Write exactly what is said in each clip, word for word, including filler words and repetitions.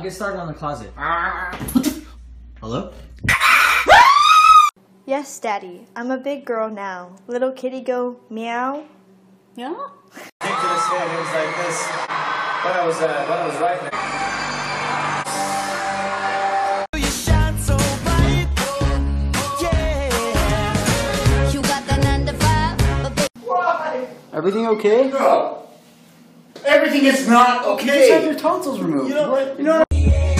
get started on the closet. Hello? Yes, Daddy. I'm a big girl now. Little kitty go meow. Yeah? I think to this head, it was like this when I was, uh, when I was writing it. You shine so bright, yeah. You got the nine to five, but Why? Everything okay? No. Everything is not okay. You just had your tonsils removed. You know what? You know what?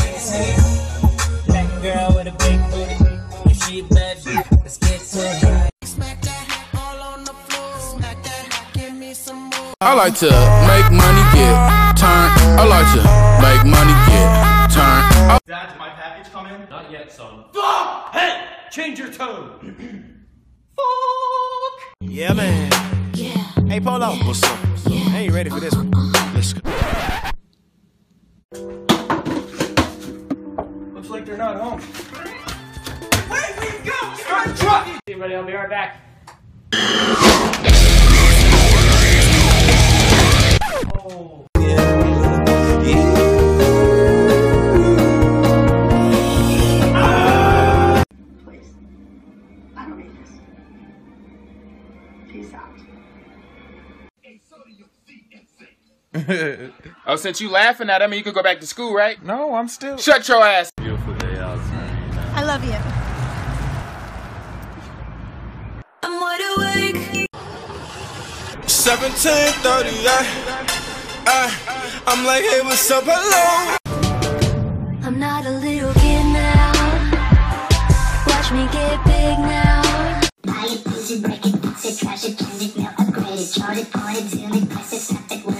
black girl with a big booty. If she bad, let's get to it. Smack that all on the floor. Smack that, give me some more. I like to make money get turned. I like to make money get turned. Dad, did my package come in? Not yet, son. Fuck! Hey! Change your tone! Fuck! Yeah, man. Yeah. Hey, Polo. What's up? What's up? I ain't ready for this one. Let's go. Looks like they're not home. Where we go? Start trucking! Hey, buddy, I'll be right back. Oh. Please. I don't need this. Peace out. Oh, since you laughing at him, you could go back to school, right? No, I'm still. Shut your ass. Beautiful day outside. I love you. I'm wide awake. seventeen thirty-eight. Uh, I'm like, hey, what's up, hello? I'm not a little kid now. Watch me get big now. Buy it, push it, break it, fix it, trash it, change it, mail, upgrade it, chart it, point it, zoom it, press it, snap it.